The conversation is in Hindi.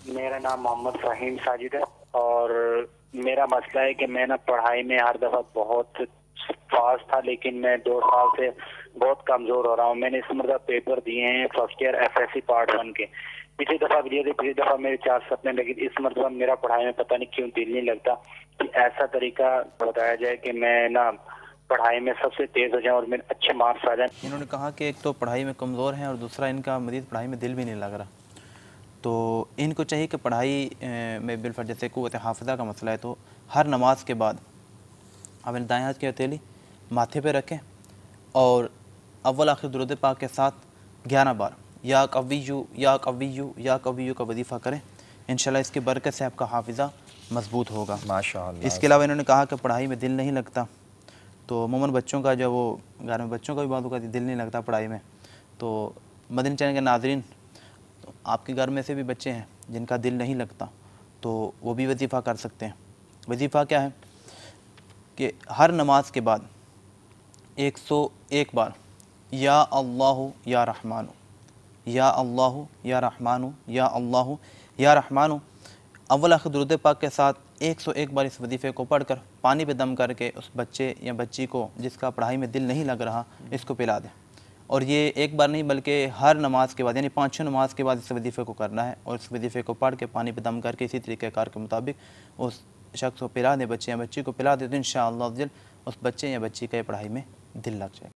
मेरा नाम मोहम्मद फ़हीम साजिद है और मेरा मसला है कि मैं ना पढ़ाई में हर दफ़ा बहुत फास्ट था, लेकिन मैं 2 साल से बहुत कमज़ोर हो रहा हूँ। मैंने इस मरतबा पेपर दिए हैं फर्स्ट ईयर FSC पार्ट 1 के। पिछली दफ़ा दिए थे, पिछली दफ़ा मेरे 4 सपने, लेकिन इस मरतबा मेरा पढ़ाई में पता नहीं क्यों दिल नहीं लगता। कि ऐसा तरीका बताया जाए कि मैं ना पढ़ाई में सबसे तेज़ हो जाऊँ और मेरे अच्छे मार्क्स आ जाएँ। इन्होंने कहा कि एक तो पढ़ाई में कमज़ोर हैं और दूसरा इनका मज़ीद पढ़ाई में दिल भी नहीं लग रहा। तो इनको चाहिए कि पढ़ाई में बिलफर्ज जैसे क़ुव्वत हाफ़िज़ा का मसला है, तो हर नमाज के बाद अपने दाएं हाथ की हथेली माथे पे रखें और अव्वल आखिर दुरूद पाक के साथ 11 बार या कविय्यु या कविय्यु या कविय्यु का वजीफ़ा करें। इंशाल्लाह इसकी बरकत से आपका हाफ़िज़ा मज़बूत होगा। माशाअल्लाह। इसके अलावा इन्होंने कहा कि पढ़ाई में दिल नहीं लगता, तो अमूमन बच्चों का जो वो घर में बच्चों का भी बातों का दिल नहीं लगता पढ़ाई में। तो मदनी चैनल के नाज़रीन, तो आपके घर में से भी बच्चे हैं जिनका दिल नहीं लगता, तो वो भी वजीफ़ा कर सकते हैं। वजीफ़ा क्या है कि हर नमाज के बाद 101 बार या अल्लाहु या रहमानु, या अल्लाहु या रहमानु, या अल्लाहु या रहमानु अव्वल आखिर दुरूद पाक के साथ 101 बार इस वजीफ़े को पढ़कर पानी पे दम करके उस बच्चे या बच्ची को जिसका पढ़ाई में दिल नहीं लग रहा, इसको पिला दें। और ये एक बार नहीं बल्कि हर नमाज के बाद यानी 5-6 नमाज के बाद इस वजीफ़े को करना है और इस वजीफ़े को पढ़ के पानी पे दम करके इसी तरीक़ेकार के मुताबिक उस शख्स को पिला दें, बच्चे या बच्ची को पिला दें, तो इंशाअल्लाह उस बच्चे या बच्ची का पढ़ाई में दिल लग जाए।